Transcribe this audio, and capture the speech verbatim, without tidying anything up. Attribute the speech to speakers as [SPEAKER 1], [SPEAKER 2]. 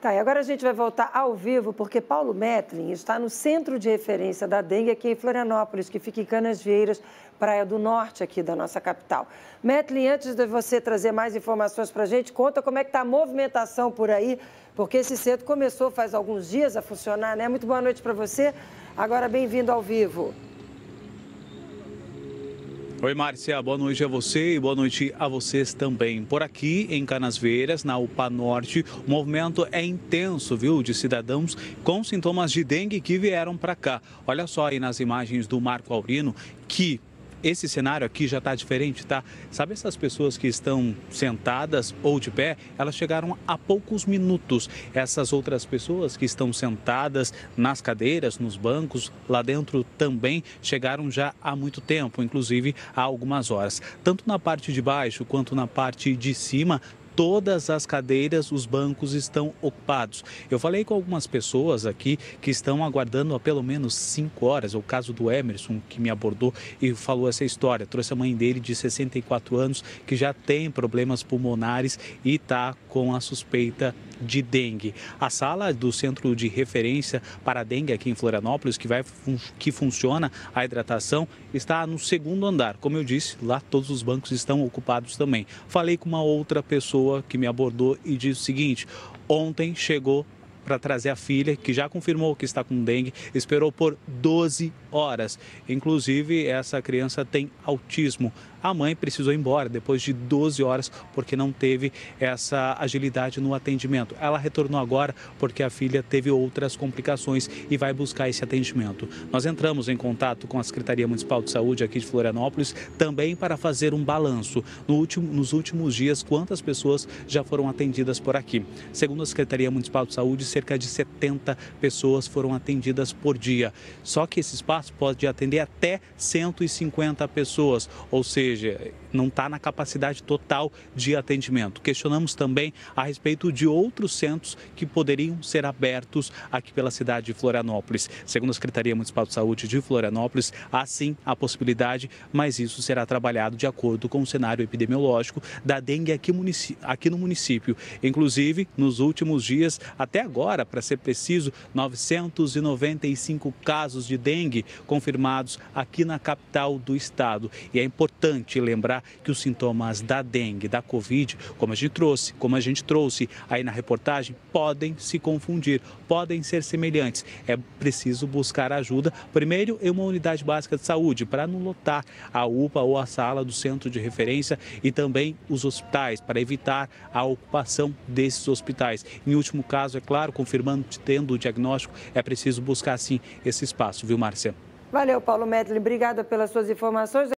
[SPEAKER 1] Tá, e agora a gente vai voltar ao vivo, porque Paulo Metlin está no centro de referência da dengue aqui em Florianópolis, que fica em Canasvieiras, Praia do Norte aqui da nossa capital. Metlin, antes de você trazer mais informações para a gente, conta como é que está a movimentação por aí, porque esse centro começou faz alguns dias a funcionar, né? Muito boa noite para você, agora bem-vindo ao vivo.
[SPEAKER 2] Oi, Márcia, boa noite a você e boa noite a vocês também. Por aqui, em Canasvieiras, na U P A Norte, o movimento é intenso, viu, de cidadãos com sintomas de dengue que vieram para cá. Olha só aí nas imagens do Marco Aurino que esse cenário aqui já está diferente, tá? Sabe essas pessoas que estão sentadas ou de pé? Elas chegaram há poucos minutos. Essas outras pessoas que estão sentadas nas cadeiras, nos bancos, lá dentro também chegaram já há muito tempo, inclusive há algumas horas. Tanto na parte de baixo quanto na parte de cima, todas as cadeiras, os bancos estão ocupados. Eu falei com algumas pessoas aqui que estão aguardando há pelo menos cinco horas. O caso do Emerson, que me abordou e falou essa história. Trouxe a mãe dele de sessenta e quatro anos, que já tem problemas pulmonares e está com a suspeita de dengue. A sala do Centro de Referência para a Dengue aqui em Florianópolis, que, vai, que funciona a hidratação, está no segundo andar. Como eu disse, lá todos os bancos estão ocupados também. Falei com uma outra pessoa que me abordou e disse o seguinte: ontem chegou para trazer a filha, que já confirmou que está com dengue, esperou por doze horas. Inclusive, essa criança tem autismo. A mãe precisou ir embora depois de doze horas porque não teve essa agilidade no atendimento. Ela retornou agora porque a filha teve outras complicações e vai buscar esse atendimento. Nós entramos em contato com a Secretaria Municipal de Saúde aqui de Florianópolis também para fazer um balanço. No último, nos últimos dias, quantas pessoas já foram atendidas por aqui. Segundo a Secretaria Municipal de Saúde, cerca de setenta pessoas foram atendidas por dia. Só que esse espaço pode atender até cento e cinquenta pessoas, ou seja, não está na capacidade total de atendimento. Questionamos também a respeito de outros centros que poderiam ser abertos aqui pela cidade de Florianópolis. Segundo a Secretaria Municipal de Saúde de Florianópolis, há sim a possibilidade, mas isso será trabalhado de acordo com o cenário epidemiológico da dengue aqui, aqui no município. Inclusive, nos últimos dias, até agora, para ser preciso, novecentos e noventa e cinco casos de dengue confirmados aqui na capital do estado. E é importante lembrar que os sintomas da dengue, da Covid, como a gente trouxe, como a gente trouxe aí na reportagem, podem se confundir, podem ser semelhantes. É preciso buscar ajuda, primeiro em uma unidade básica de saúde, para não lotar a U P A ou a sala do centro de referência e também os hospitais, para evitar a ocupação desses hospitais. Em último caso, é claro, confirmando, tendo o diagnóstico, é preciso buscar sim esse espaço, viu, Márcia?
[SPEAKER 1] Valeu, Paulo Metlin, obrigada pelas suas informações.